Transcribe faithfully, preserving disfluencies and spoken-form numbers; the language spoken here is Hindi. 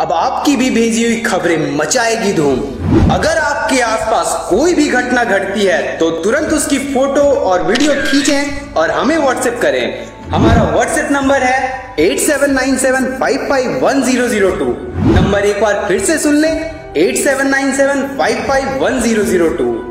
अब आपकी भी भेजी हुई खबरें मचाएगी धूम। अगर आपके आसपास कोई भी घटना घटती है तो तुरंत उसकी फोटो और वीडियो खींचें और हमें व्हाट्सएप करें। हमारा व्हाट्सएप नंबर है eight seven nine seven five five one zero zero two. Number एक बार फिर से सुन लें, eight seven nine seven five five one zero zero to.